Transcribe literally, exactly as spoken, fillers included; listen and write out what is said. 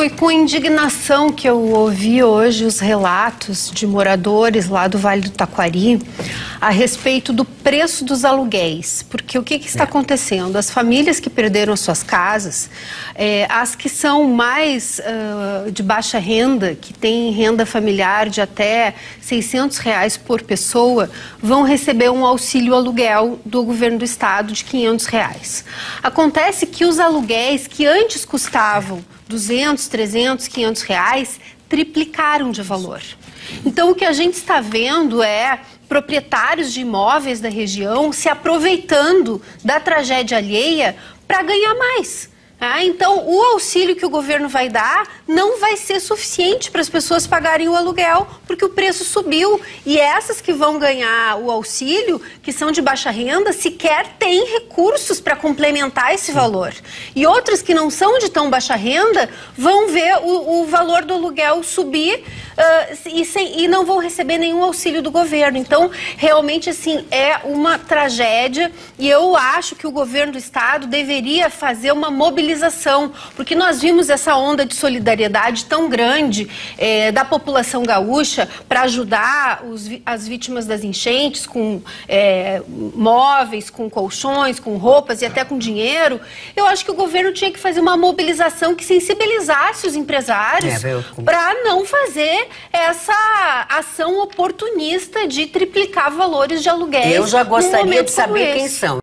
Foi com indignação que eu ouvi hoje os relatos de moradores lá do Vale do Taquari a respeito do preço dos aluguéis. Porque o que, que está acontecendo? As famílias que perderam as suas casas, é, as que são mais uh, de baixa renda, que têm renda familiar de até seiscentos reais por pessoa, vão receber um auxílio aluguel do governo do estado de quinhentos reais. Acontece que os aluguéis que antes custavam duzentos, trezentos, quinhentos reais, triplicaram de valor. Então, o que a gente está vendo é proprietários de imóveis da região se aproveitando da tragédia alheia para ganhar mais. Ah, então, o auxílio que o governo vai dar não vai ser suficiente para as pessoas pagarem o aluguel, porque o preço subiu. E essas que vão ganhar o auxílio, que são de baixa renda, sequer têm recursos para complementar esse valor. E outras que não são de tão baixa renda vão ver o, o valor do aluguel subir uh, e, sem, e não vão receber nenhum auxílio do governo. Então, realmente, assim, é uma tragédia. E eu acho que o governo do estado deveria fazer uma mobilização, porque nós vimos essa onda de solidariedade tão grande eh, da população gaúcha para ajudar os, as vítimas das enchentes com eh, móveis, com colchões, com roupas e até com dinheiro. Eu acho que o governo tinha que fazer uma mobilização que sensibilizasse os empresários é, para não fazer essa ação oportunista de triplicar valores de aluguéis. Eu já gostaria de saber quem são.